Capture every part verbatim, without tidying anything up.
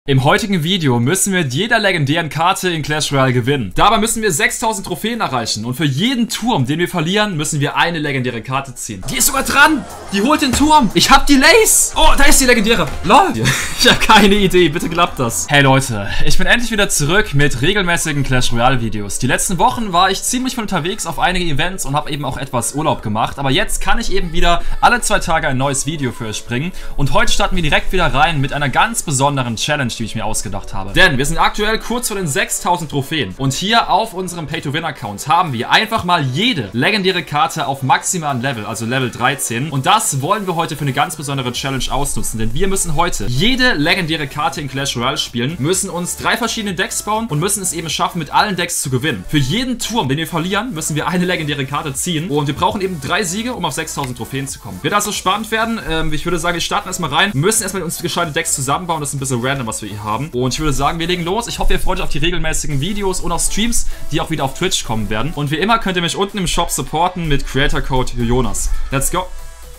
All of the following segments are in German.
Im heutigen Video müssen wir mit jeder legendären Karte in Clash Royale gewinnen. Dabei müssen wir sechstausend Trophäen erreichen und für jeden Turm, den wir verlieren, müssen wir eine legendäre Karte ziehen. Die ist sogar dran! Die holt den Turm! Ich hab die Lace! Oh, da ist die legendäre! Lol! Ich hab keine Idee, bitte klappt das. Hey Leute, ich bin endlich wieder zurück mit regelmäßigen Clash Royale Videos. Die letzten Wochen war ich ziemlich von unterwegs auf einige Events und habe eben auch etwas Urlaub gemacht. Aber jetzt kann ich eben wieder alle zwei Tage ein neues Video für euch bringen. Und heute starten wir direkt wieder rein mit einer ganz besonderen Challenge, die ich mir ausgedacht habe. Denn wir sind aktuell kurz vor den sechstausend Trophäen. Und hier auf unserem Pay-to-Win-Account haben wir einfach mal jede legendäre Karte auf maximalen Level, also Level dreizehn. Und das wollen wir heute für eine ganz besondere Challenge ausnutzen. Denn wir müssen heute jede legendäre Karte in Clash Royale spielen, müssen uns drei verschiedene Decks bauen und müssen es eben schaffen, mit allen Decks zu gewinnen. Für jeden Turm, den wir verlieren, müssen wir eine legendäre Karte ziehen. Und wir brauchen eben drei Siege, um auf sechstausend Trophäen zu kommen. Wird also spannend werden. Ähm, ich würde sagen, wir starten erstmal rein, müssen erstmal uns gescheite Decks zusammenbauen. Das ist ein bisschen random, was wir hier haben. Und ich würde sagen, wir legen los. Ich hoffe, ihr freut euch auf die regelmäßigen Videos und auf Streams, die auch wieder auf Twitch kommen werden. Und wie immer könnt ihr mich unten im Shop supporten mit Creator Code Jonas. Let's go.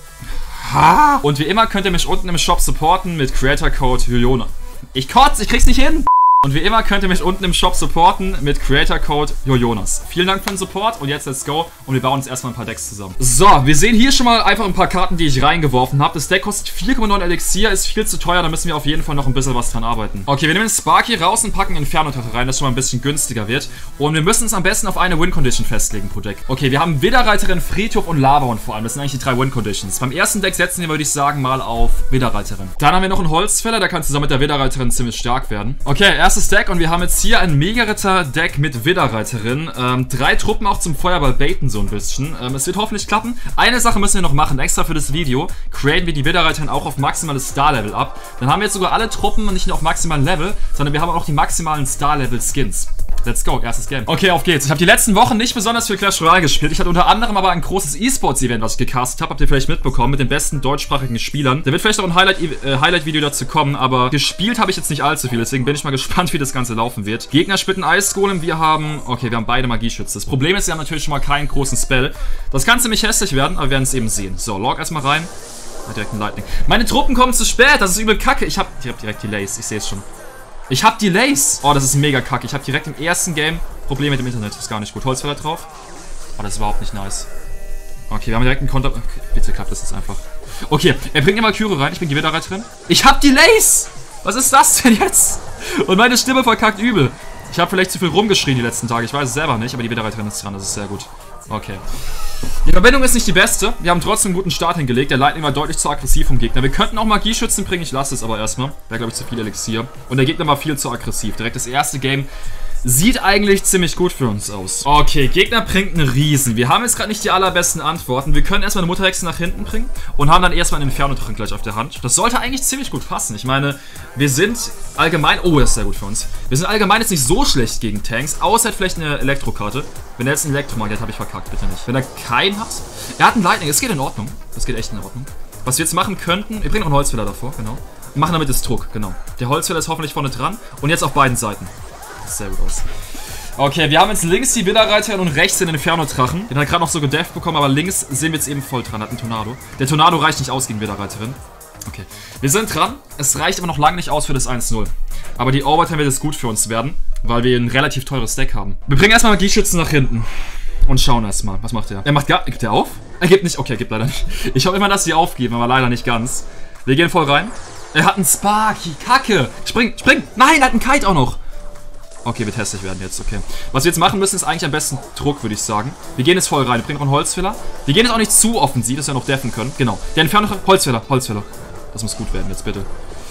Und wie immer könnt ihr mich unten im Shop supporten mit Creator Code Jonas. Ich kotze, ich krieg's nicht hin. Und wie immer könnt ihr mich unten im Shop supporten mit Creator Code Jonas. Vielen Dank für den Support und jetzt let's go und wir bauen uns erstmal ein paar Decks zusammen. So, wir sehen hier schon mal einfach ein paar Karten, die ich reingeworfen habe. Das Deck kostet vier Komma neun Elixier, ist viel zu teuer, da müssen wir auf jeden Fall noch ein bisschen was dran arbeiten. Okay, wir nehmen den Sparky raus und packen Inferno-Drache rein, das schon mal ein bisschen günstiger wird. Und wir müssen uns am besten auf eine Win-Condition festlegen pro Deck. Okay, wir haben Widderreiterin, Friedhof und Lava vor allem. Das sind eigentlich die drei Win-Conditions. Beim ersten Deck setzen wir, würde ich sagen, mal auf Widderreiterin. Dann haben wir noch einen Holzfäller, der kann zusammen mit der Widderreiterin ziemlich stark werden. Okay, erstes Deck und wir haben jetzt hier ein Mega-Ritter-Deck mit Widderreiterin. Ähm, drei Truppen auch zum Feuerball baiten so ein bisschen. Ähm, es wird hoffentlich klappen. Eine Sache müssen wir noch machen, extra für das Video. Createn wir die Widderreiterin auch auf maximales Star-Level ab. Dann haben wir jetzt sogar alle Truppen nicht nur auf maximalen Level, sondern wir haben auch noch die maximalen Star-Level-Skins. Let's go, erstes Game. Okay, auf geht's. Ich habe die letzten Wochen nicht besonders viel Clash Royale gespielt. Ich hatte unter anderem aber ein großes E-Sports-Event, was ich gecastet habe. Habt ihr vielleicht mitbekommen, mit den besten deutschsprachigen Spielern. Da wird vielleicht auch ein Highlight-Video äh, Highlight dazu kommen, aber gespielt habe ich jetzt nicht allzu viel. Deswegen bin ich mal gespannt, wie das Ganze laufen wird. Gegner spielen Eisgolem, wir haben... Okay, wir haben beide Magieschütze. Das Problem ist, wir haben natürlich schon mal keinen großen Spell. Das kann ziemlich hässlich werden, aber wir werden es eben sehen. So, log erstmal rein. Ah, direkt ein Lightning. Meine Truppen kommen zu spät, das ist übel kacke. Ich habe ich hab direkt die Lace, ich sehe es schon. Ich hab die Lace. Oh, das ist mega kacke. Ich habe direkt im ersten Game Probleme mit dem Internet. Das ist gar nicht gut. Holzfäller drauf. Oh, das ist überhaupt nicht nice. Okay, wir haben direkt einen Konter... Okay, bitte klappt das jetzt einfach. Okay, er bringt immer Kyre rein. Ich bin die Widderreiterin. Ich hab die Lace! Was ist das denn jetzt? Und meine Stimme verkackt übel. Ich habe vielleicht zu viel rumgeschrien die letzten Tage. Ich weiß es selber nicht, aber die Widderreiterin ist dran. Das ist sehr gut. Okay. Die Verbindung ist nicht die beste. Wir haben trotzdem einen guten Start hingelegt. Der Lightning war deutlich zu aggressiv vom Gegner. Wir könnten auch Magieschützen bringen. Ich lasse es aber erstmal. Wäre, glaube ich, zu viel Elixier. Und der Gegner war viel zu aggressiv. Direkt das erste Game sieht eigentlich ziemlich gut für uns aus. Okay, Gegner bringt einen Riesen. Wir haben jetzt gerade nicht die allerbesten Antworten. Wir können erstmal eine Mutterhexe nach hinten bringen und haben dann erstmal einen Inferno-Drachen gleich auf der Hand. Das sollte eigentlich ziemlich gut passen. Ich meine, wir sind allgemein... Oh, das ist sehr gut für uns. Wir sind allgemein jetzt nicht so schlecht gegen Tanks, außer vielleicht eine Elektrokarte. Wenn er jetzt einen Elektromagier hat, habe ich verkackt, bitte nicht. Wenn er keinen hat... Er hat einen Lightning, es geht in Ordnung. Das geht echt in Ordnung. Was wir jetzt machen könnten... Wir bringen noch einen Holzfäller davor, genau. Und machen damit das Druck, genau. Der Holzfäller ist hoffentlich vorne dran. Und jetzt auf beiden Seiten. Sehr gut aus. Okay, wir haben jetzt links die Widderreiterin und rechts den Inferno-Drachen. Den hat gerade noch so gedefft bekommen, aber links sind wir jetzt eben voll dran. Hat einen Tornado. Der Tornado reicht nicht aus gegen Widderreiterin. Okay, wir sind dran. Es reicht aber noch lange nicht aus für das eins null. Aber die Overtime wird jetzt gut für uns werden, weil wir ein relativ teures Deck haben. Wir bringen erstmal Magieschützen nach hinten. Und schauen erstmal. Was macht er? Er macht gar... Gibt er auf? Er gibt nicht... Okay, er gibt leider nicht. Ich hoffe immer, dass sie aufgeben, aber leider nicht ganz. Wir gehen voll rein. Er hat einen Sparky. Kacke. Spring, spring. Nein, er hat einen Kite auch noch. Okay, wird hässlich werden jetzt, okay. Was wir jetzt machen müssen, ist eigentlich am besten Druck, würde ich sagen. Wir gehen jetzt voll rein. Wir bringen noch einen Holzfäller. Wir gehen jetzt auch nicht zu offensiv, dass wir noch deffen können. Genau. Der Inferno... Holzfäller, Holzfäller. Das muss gut werden jetzt, bitte.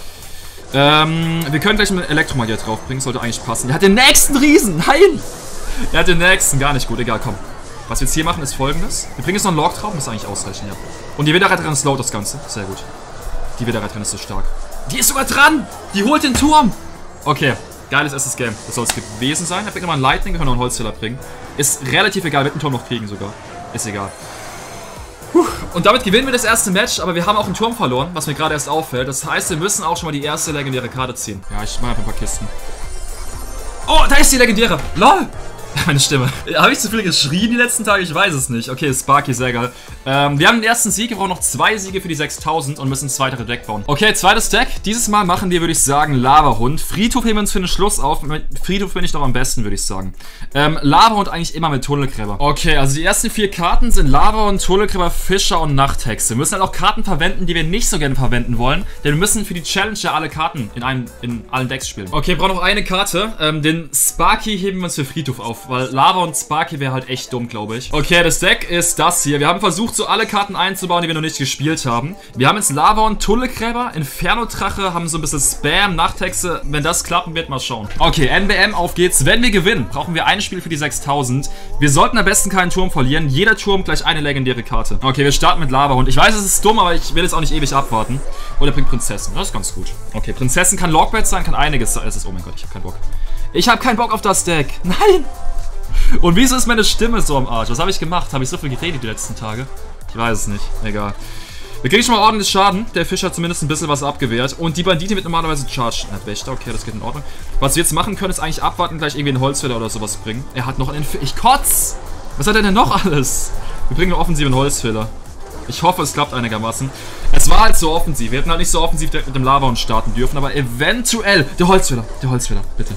Ähm, wir können gleich einen Elektromagier draufbringen. Sollte eigentlich passen. Er hat den nächsten Riesen. Nein! Er hat den nächsten. Gar nicht gut. Egal, komm. Was wir jetzt hier machen, ist folgendes. Wir bringen jetzt noch einen Log drauf. Muss eigentlich ausreichen, ja. Und die Widderreiterin slowt das Ganze. Sehr gut. Die Widderreiterin ist so stark. Die ist sogar dran! Die holt den Turm! Okay. Geiles erstes Game. Das soll es gewesen sein. Er bringt nochmal einen Lightning, wir können noch einen Holzfäller bringen. Ist relativ egal, wir wird einen Turm noch kriegen sogar. Ist egal. Puh. Und damit gewinnen wir das erste Match, aber wir haben auch einen Turm verloren, was mir gerade erst auffällt. Das heißt, wir müssen auch schon mal die erste legendäre Karte ziehen. Ja, ich mache einfach ein paar Kisten. Oh, da ist die legendäre. LOL! Meine Stimme. Habe ich zu viel geschrien die letzten Tage? Ich weiß es nicht. Okay, Sparky, sehr geil. Ähm, wir haben den ersten Sieg. Wir brauchen noch zwei Siege für die sechstausend und müssen das weitere Deck bauen. Okay, zweites Deck. Dieses Mal machen wir, würde ich sagen, Lavahund. Friedhof heben wir uns für den Schluss auf. Mit Friedhof bin ich doch am besten, würde ich sagen. Ähm, Lavahund eigentlich immer mit Tunnelgräber. Okay, also die ersten vier Karten sind Lavahund, Tunnelgräber, Fischer und Nachthexe. Wir müssen halt auch Karten verwenden, die wir nicht so gerne verwenden wollen. Denn wir müssen für die Challenge ja alle Karten in, einem, in allen Decks spielen. Okay, wir brauchen noch eine Karte. Ähm, den Sparky heben wir uns für Friedhof auf. Weil Lava und Sparky wäre halt echt dumm, glaube ich. Okay, das Deck ist das hier. Wir haben versucht, so alle Karten einzubauen, die wir noch nicht gespielt haben. Wir haben jetzt Lava und Tunnelgräber, Inferno-Drache, haben so ein bisschen Spam, Nachthexe. Wenn das klappen wird, mal schauen. Okay, N B M, auf geht's. Wenn wir gewinnen, brauchen wir ein Spiel für die sechstausend. Wir sollten am besten keinen Turm verlieren. Jeder Turm gleich eine legendäre Karte. Okay, wir starten mit Lavahund. Ich weiß, es ist dumm, aber ich will jetzt auch nicht ewig abwarten. Oder bringt Prinzessin. Das ist ganz gut. Okay, Prinzessin kann Logbait sein, kann einiges sein. Es ist, oh mein Gott, ich habe keinen Bock. Ich habe keinen Bock auf das Deck. Nein! Und wieso ist meine Stimme so am Arsch? Was habe ich gemacht? Habe ich so viel geredet die letzten Tage? Ich weiß es nicht. Egal. Wir kriegen schon mal ordentlich Schaden. Der Fisch hat zumindest ein bisschen was abgewehrt. Und die Bandite wird normalerweise Charge. Er hat Wächter. Okay, das geht in Ordnung. Was wir jetzt machen können, ist eigentlich abwarten, gleich irgendwie einen Holzfäller oder sowas bringen. Er hat noch einen... Inf ich kotz! Was hat er denn noch alles? Wir bringen einen offensiven Holzfäller. Ich hoffe, es klappt einigermaßen. Es war halt so offensiv. Wir hätten halt nicht so offensiv mit dem Lavahund starten dürfen. Aber eventuell... Der Holzfäller. Der Holzfäller, bitte.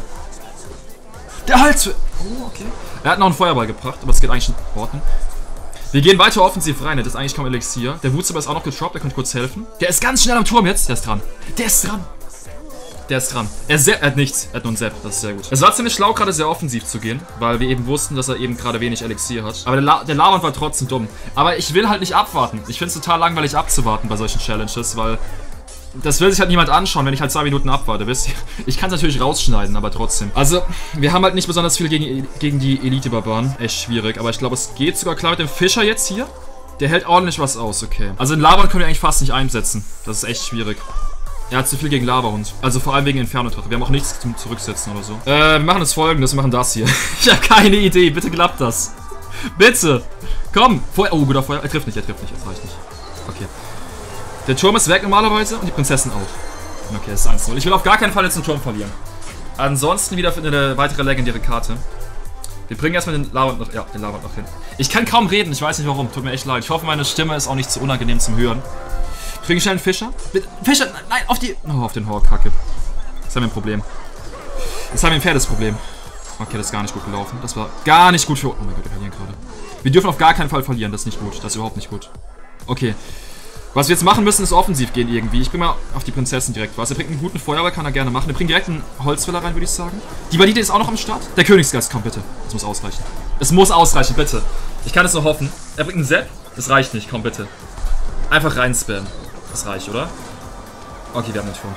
Der Holzfäller. Oh, okay. Er hat noch einen Feuerball gebracht, aber es geht eigentlich in Ordnung. Wir gehen weiter offensiv rein, das ist eigentlich kaum Elixier. Der Wutzuber ist auch noch getroppt, der könnte kurz helfen. Der ist ganz schnell am Turm jetzt. Der ist dran. Der ist dran. Der ist dran. Er, er hat nichts. Er hat nur einen Sepp. Das ist sehr gut. Es war ziemlich schlau, gerade sehr offensiv zu gehen, weil wir eben wussten, dass er eben gerade wenig Elixier hat. Aber der, La der Lavahund war trotzdem dumm. Aber ich will halt nicht abwarten. Ich finde es total langweilig abzuwarten bei solchen Challenges, weil... Das will sich halt niemand anschauen, wenn ich halt zwei Minuten abwarte, wisst ihr? Ich kann es natürlich rausschneiden, aber trotzdem. Also, wir haben halt nicht besonders viel gegen, gegen die Elite-Barbaren. Echt schwierig, aber ich glaube, es geht sogar klar mit dem Fischer jetzt hier. Der hält ordentlich was aus, okay. Also, den Lavahund können wir eigentlich fast nicht einsetzen. Das ist echt schwierig. Er hat zu viel gegen Lavahund. Also, vor allem wegen Inferno-Drache. Wir haben auch nichts zum Zurücksetzen oder so. Äh, wir machen das Folgendes, wir machen das hier. Ich habe keine Idee, bitte klappt das. Bitte. Komm. Feuer. Oh, guter Feuer. Er trifft nicht, er trifft nicht, das reicht nicht. Okay. Der Turm ist weg normalerweise und die Prinzessin auch. Okay, das ist eins null. Ich will auf gar keinen Fall jetzt den Turm verlieren. Ansonsten wieder eine weitere legendäre Karte. Wir bringen erstmal den Lavahund noch, ja, den Lavahund noch hin. Ich kann kaum reden, ich weiß nicht warum. Tut mir echt leid. Ich hoffe, meine Stimme ist auch nicht zu unangenehm zum Hören. Bringen schnell einen Fischer. Bitte, Fischer, nein, auf die... Oh, auf den Horror, Kacke. Das haben wir ein Problem. Jetzt haben wir ein Pferdesproblem. Okay, das ist gar nicht gut gelaufen. Das war gar nicht gut für... Oh mein Gott, wir verlieren gerade. Wir dürfen auf gar keinen Fall verlieren, das ist nicht gut. Das ist überhaupt nicht gut. Okay. Was wir jetzt machen müssen, ist offensiv gehen irgendwie. Ich bringe mal auf die Prinzessin direkt was. Er bringt einen guten Feuerball, kann er gerne machen. Wir bringen direkt einen Holzfäller rein, würde ich sagen. Die Bandite ist auch noch am Start. Der Königsgeist, komm bitte. Das muss ausreichen. Es muss ausreichen, bitte. Ich kann es nur hoffen. Er bringt einen Sepp. Das reicht nicht, komm bitte. Einfach rein spammen. Das reicht, oder? Okay, wir haben den Turm.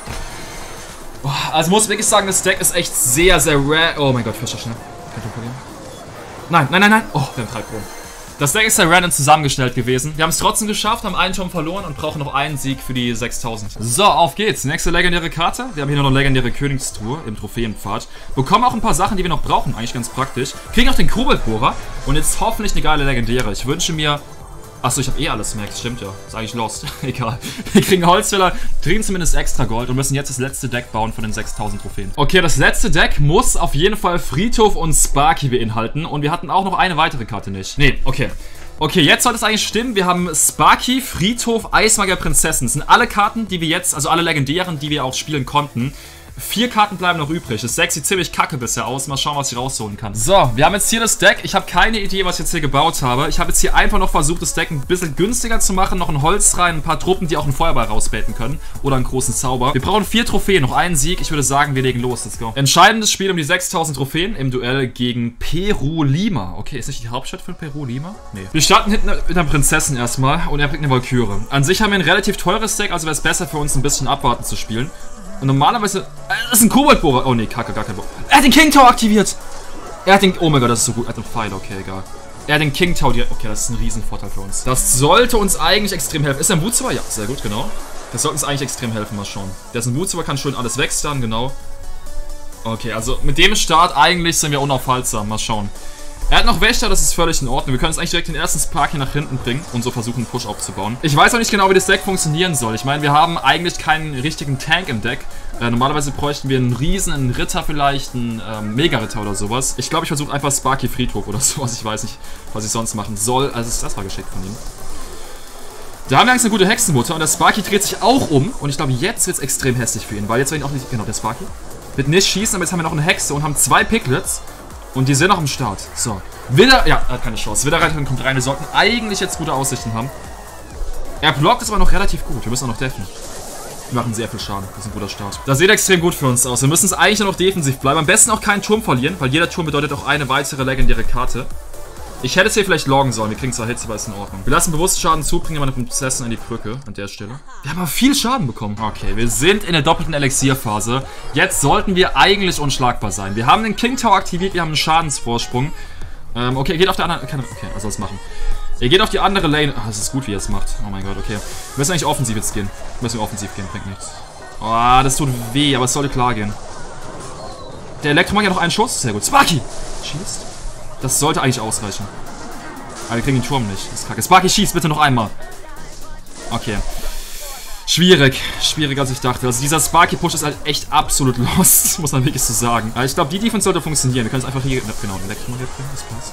Oh, also muss wirklich sagen, das Deck ist echt sehr, sehr rare. Oh mein Gott, Fischer schnell. Kein Turm verlieren. Nein, nein, nein, nein. Oh, wir haben drei Kronen. Das Deck ist sehr random zusammengestellt gewesen. Wir haben es trotzdem geschafft, haben einen Turm verloren und brauchen noch einen Sieg für die sechstausend. So, auf geht's. Nächste legendäre Karte. Wir haben hier noch eine legendäre Königstruhe im Trophäenpfad. Bekommen auch ein paar Sachen, die wir noch brauchen. Eigentlich ganz praktisch. Kriegen auch den Koboldbohrer. Und jetzt hoffentlich eine geile legendäre. Ich wünsche mir... Achso, ich habe eh alles Max. Stimmt ja. Ist eigentlich lost. Egal. Wir kriegen Holzfäller, kriegen zumindest extra Gold und müssen jetzt das letzte Deck bauen von den sechstausend Trophäen. Okay, das letzte Deck muss auf jeden Fall Friedhof und Sparky beinhalten. Und wir hatten auch noch eine weitere Karte nicht. Nee, okay. Okay, jetzt sollte es eigentlich stimmen. Wir haben Sparky, Friedhof, Eismagier, Prinzessin. Das sind alle Karten, die wir jetzt, also alle legendären, die wir auch spielen konnten. Vier Karten bleiben noch übrig. Das Deck sieht ziemlich kacke bisher aus. Mal schauen, was ich rausholen kann. So, wir haben jetzt hier das Deck. Ich habe keine Idee, was ich jetzt hier gebaut habe. Ich habe jetzt hier einfach noch versucht, das Deck ein bisschen günstiger zu machen. Noch ein Holz rein, ein paar Truppen, die auch einen Feuerball rausbaiten können. Oder einen großen Zauber. Wir brauchen vier Trophäen, noch einen Sieg. Ich würde sagen, wir legen los. Let's go. Entscheidendes Spiel um die sechstausend Trophäen im Duell gegen Peru Lima. Okay, ist nicht die Hauptstadt von Peru Lima? Nee. Wir starten hinten mit einer Prinzessin erstmal und er bringt eine Valkyrie. An sich haben wir ein relativ teures Deck, also wäre es besser für uns, ein bisschen abwarten zu spielen. Und normalerweise... Äh, das ist ein Koboldbohrer. Oh nee, kacke, gar kein Bock. Er hat den King Tower aktiviert. Er hat den... Oh mein Gott, das ist so gut. Er hat einen Pfeil, okay, egal. Er hat den King Tower direkt... Okay, das ist ein Riesenvorteil für uns. Das sollte uns eigentlich extrem helfen. Ist er ein Wutzuber? Ja, sehr gut, genau. Das sollte uns eigentlich extrem helfen, mal schauen. Der ist ein Wutzuber, kann schön alles wegstarren, genau. Okay, also mit dem Start eigentlich sind wir unaufhaltsam. Mal schauen. Er hat noch Wächter, das ist völlig in Ordnung. Wir können jetzt eigentlich direkt den ersten Sparky nach hinten bringen und so versuchen, einen Push aufzubauen. Ich weiß auch nicht genau, wie das Deck funktionieren soll. Ich meine, wir haben eigentlich keinen richtigen Tank im Deck. Äh, normalerweise bräuchten wir einen Riesen, einen Ritter vielleicht, einen ähm, Mega-Ritter oder sowas. Ich glaube, ich versuche einfach Sparky Friedhof oder sowas. Ich weiß nicht, was ich sonst machen soll. Also das war geschickt von ihm. Da haben wir Angst eine gute Hexenmutter und der Sparky dreht sich auch um. Und ich glaube, jetzt wird es extrem hässlich für ihn, weil jetzt wird ihn auch nicht... Genau, der Sparky wird nicht schießen, aber jetzt haben wir noch eine Hexe und haben zwei Piglets. Und die sind noch am Start. So. Widder... Ja, er hat keine Chance. Widderreiterin kommt rein. Wir sollten eigentlich jetzt gute Aussichten haben. Er blockt es aber noch relativ gut. Wir müssen auch noch deffen. Wir machen sehr viel Schaden. Das ist ein guter Start. Das sieht extrem gut für uns aus. Wir müssen es eigentlich nur noch defensiv bleiben. Am besten auch keinen Turm verlieren, weil jeder Turm bedeutet auch eine weitere legendäre Karte. Ich hätte es hier vielleicht loggen sollen. Wir kriegen zwar Hits, aber ist in Ordnung. Wir lassen bewusst Schaden zu, bringen meine Prinzessin an die Brücke an der Stelle. Wir haben aber viel Schaden bekommen. Okay, wir sind in der doppelten Elixierphase. Jetzt sollten wir eigentlich unschlagbar sein. Wir haben den King Tower aktiviert, wir haben einen Schadensvorsprung. Ähm, okay, er geht auf der anderen... Okay, er soll es machen. Er geht auf die andere Lane. Ah, das ist gut, wie er es macht. Oh mein Gott, okay. Wir müssen eigentlich offensiv jetzt gehen. Wir müssen offensiv gehen, bringt nichts. Oh, das tut weh, aber es sollte klar gehen. Der Elektromagier hat noch einen Schuss. Sehr gut. Sparky! Schießt. Das sollte eigentlich ausreichen. Aber wir kriegen den Turm nicht. Das ist kacke. Sparky, schießt bitte noch einmal. Okay. Schwierig. Schwieriger als ich dachte. Also dieser Sparky-Push ist halt echt absolut lost. Muss man wirklich so sagen. Aber ich glaube, die Defense sollte funktionieren. Wir können es einfach hier... Genau, Elektromagier bringen. Das passt.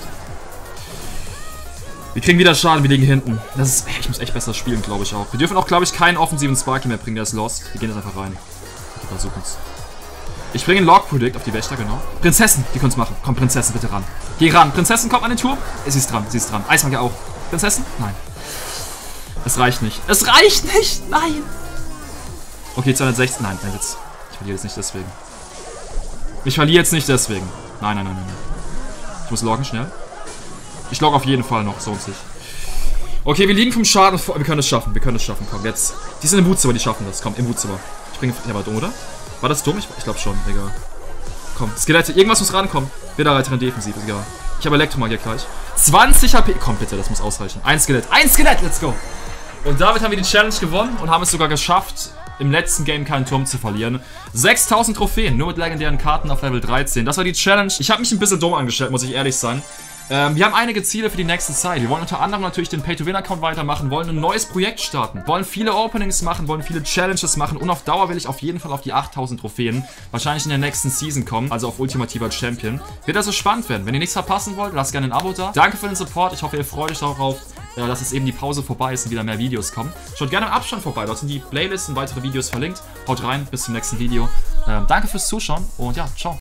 Wir kriegen wieder Schaden. Wir liegen hinten. Das ist... Ich muss echt besser spielen, glaube ich auch. Wir dürfen auch, glaube ich, keinen offensiven Sparky mehr bringen. Der ist lost. Wir gehen jetzt einfach rein. Wir versuchen es. Ich bringe einen Log Predict auf die Wächter, genau. Prinzessin, die können es machen. Komm, Prinzessin, bitte ran. Geh ran. Prinzessin kommt an den Turm. Sie ist dran, sie ist dran. Eismagier auch. Prinzessin? Nein. Es reicht nicht. Es reicht nicht! Nein! Okay, zweihundertsechzehn. Nein, nein, jetzt. Ich verliere jetzt nicht deswegen. Ich verliere jetzt nicht deswegen. Nein, nein, nein, nein. Ich muss loggen, schnell. Ich logge auf jeden Fall noch, so und sich. Okay, wir liegen vom Schaden vor. Wir können es schaffen, wir können es schaffen. Komm, jetzt. Die sind im Wutzimmer, die schaffen das. Komm, im Wutzimmer. Ich bringe. Ja, war dumm, oder? War das dumm? Ich, ich glaube schon, egal. Komm, Skelette, irgendwas muss rankommen. Widderreiterin defensiv, egal. Ich habe Elektromagier gleich. zwanzig H P. Komm bitte, das muss ausreichen. Ein Skelett, ein Skelett, let's go. Und damit haben wir die Challenge gewonnen und haben es sogar geschafft, im letzten Game keinen Turm zu verlieren. sechstausend Trophäen, nur mit legendären Karten auf Level dreizehn. Das war die Challenge. Ich habe mich ein bisschen dumm angestellt, muss ich ehrlich sein. Ähm, wir haben einige Ziele für die nächste Zeit. Wir wollen unter anderem natürlich den Pay-to-Win-Account weitermachen, wollen ein neues Projekt starten, wollen viele Openings machen, wollen viele Challenges machen und auf Dauer will ich auf jeden Fall auf die achttausend Trophäen wahrscheinlich in der nächsten Season kommen, also auf ultimativer Champion. Wird also spannend werden. Wenn ihr nichts verpassen wollt, lasst gerne ein Abo da. Danke für den Support. Ich hoffe, ihr freut euch darauf, äh, dass jetzt eben die Pause vorbei ist und wieder mehr Videos kommen. Schaut gerne im Abstand vorbei. Dort sind die Playlists und weitere Videos verlinkt. Haut rein. Bis zum nächsten Video. Ähm, danke fürs Zuschauen und ja, ciao.